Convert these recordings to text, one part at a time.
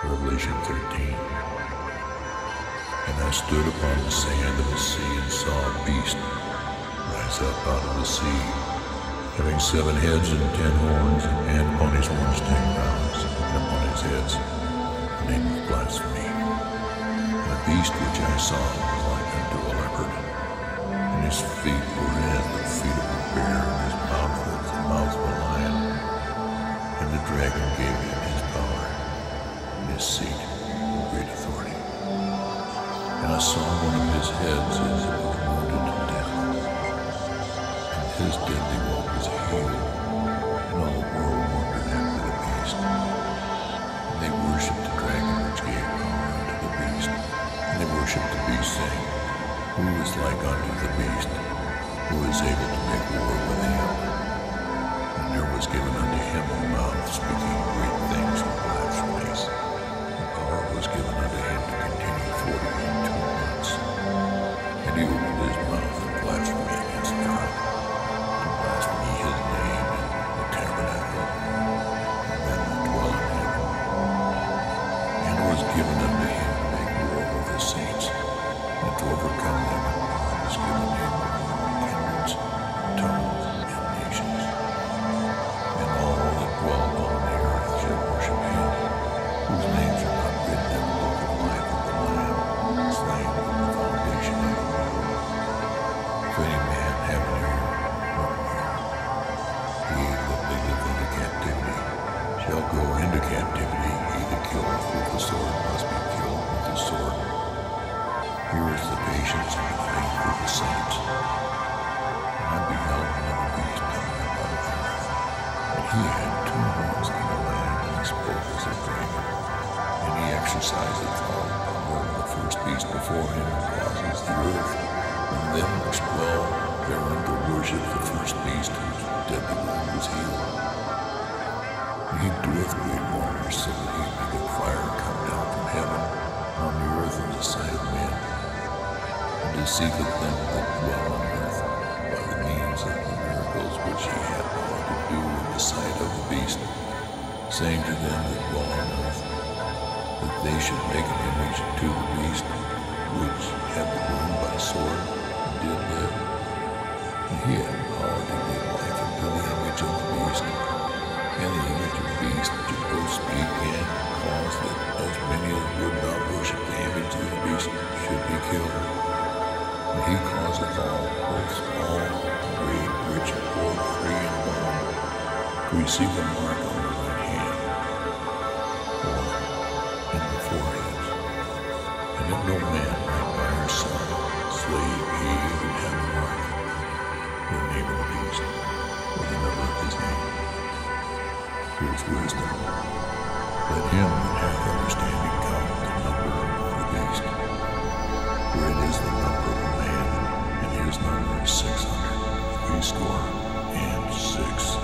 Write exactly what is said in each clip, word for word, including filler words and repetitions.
Revelation thirteen. And I stood upon the sand of the sea and saw a beast rise up out of the sea, having seven heads and ten horns, and upon his horns ten crowns, and upon his heads the name of blasphemy. And the beast which I saw was like unto a leopard, and his feet were as the feet of a bear, and his mouth was the mouth of a lion. And the dragon gave him his power, and his seat, and great authority. And I saw one of his heads as it was wounded to death, and his deadly wound was healed, and all the world wondered after the beast. And they worshipped the dragon which gave power unto the beast, and they worshipped the beast, saying, Who is like unto the beast, who is able to make war with him? And there was given unto him a mouth speaking great things and blasphemies, and power was given unto him to continue forty and two months. And he opened his mouth in blasphemy against God, to blaspheme his name and the tabernacle, and them that dwell in heaven. And it was given unto him to make war with the saints, and to overcome them, and power was given him over kindreds, tongues, and nations. And all that dwell upon the earth shall worship him, whose names are not written in the book of life of the Lamb, slain from the foundation of the world. If any man have an ear, let him hear. He that leadeth into captivity shall go into captivity. He that killeth with the sword must be killed with the sword. Here is the patience and the faith of the saints. And I beheld another beast coming up out of the earth, and he had two horns like a lion, and he spoke as a dragon. And he exerciseth all the power of the first beast before him, and causes the earth and them which dwell therein to worship the first beast, whose deadly wound was healed. And he doeth great wonders, so that he maketh fire come down from heaven on the earth in the sight of men, and deceiveth them that dwell on earth by the means of the miracles which he hath power to do in the sight of the beast, saying to them that dwell on earth, that they should make an image to the beast, which had been wounded by sword, and did live. And he had power to give life unto the image of the beast, and the image of the beast should both speak and cause that as many as would not worship the image of the beast should be killed. And he causeth all, both small, great, rich, poor, free, and bond, to receive a mark on their right hand, or in the forehead. And if no man write by her son, slave he who hath the mark, the name of the beast, or the number of his name. Here's wisdom. Let him that hath understanding count the number of the beast, for it is the number of a man, and his number is six hundred, threescore and six.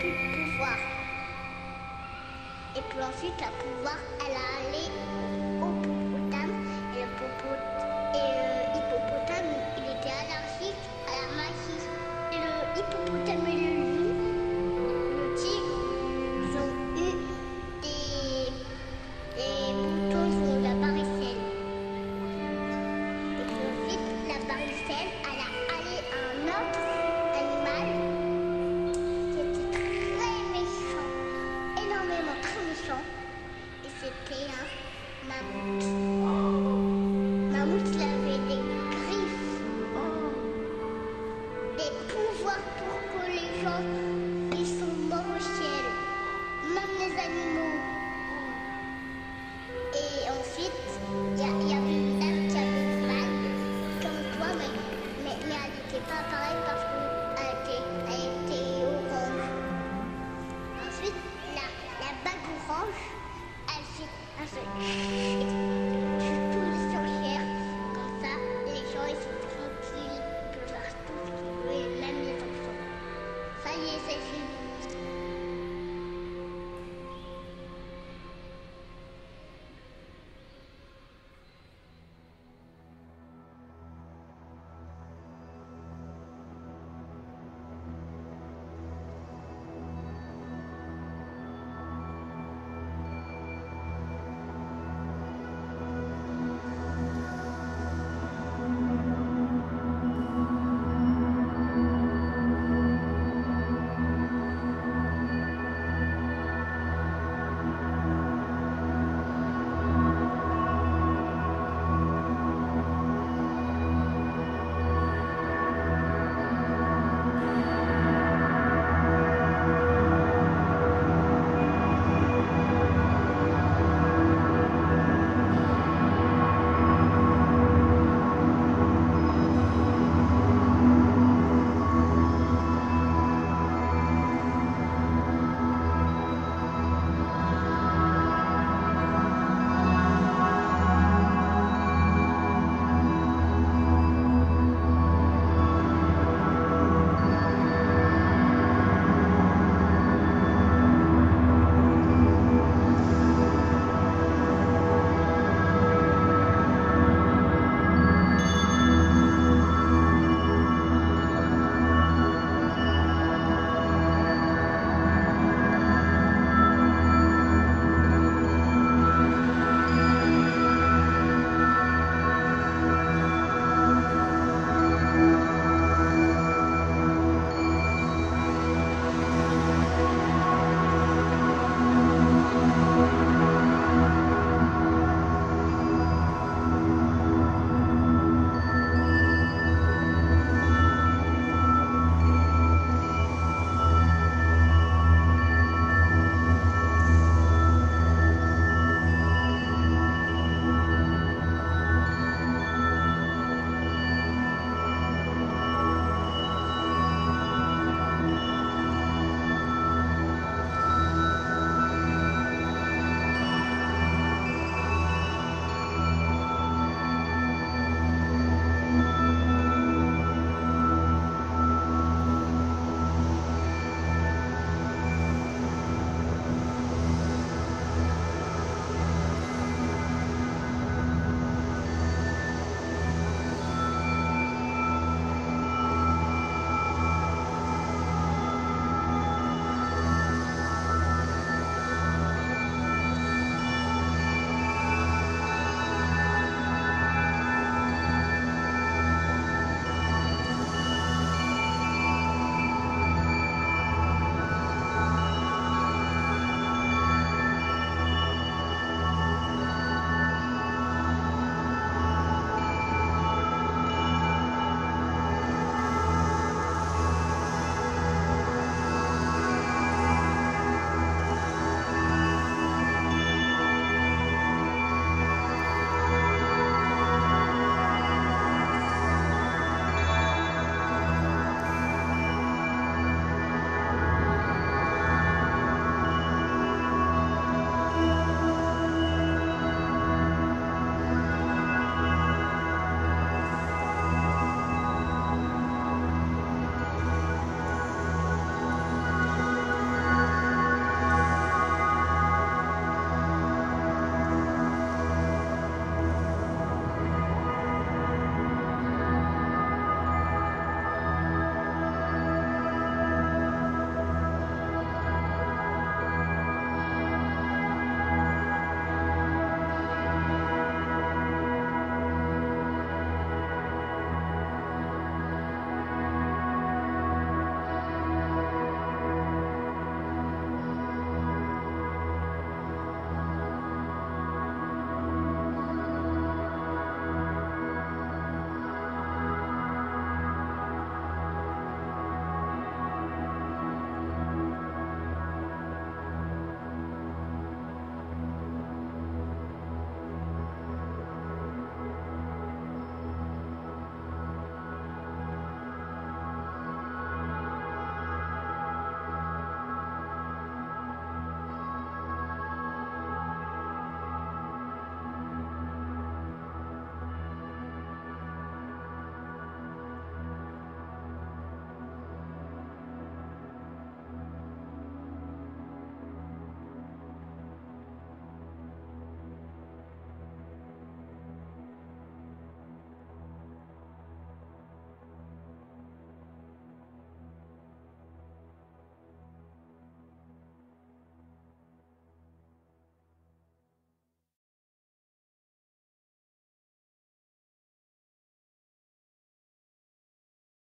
plus de pouvoir. Et puis ensuite, la pouvoir, elle a allé au hippopotame. Et le popo- et le hippopotame, il était allergique à la magie. Et le hippopotame et le loup, le tigre, ils ont eu des, des boutons sur la varicelle. Et puis ensuite, la varicelle, elle a allé à un autre animal qui était très méchant, énormément très méchant. Et c'était un mammouth. Mammouth, il avait des griffes, des pouvoirs pour que les gens ils sont morts au ciel, même les animaux.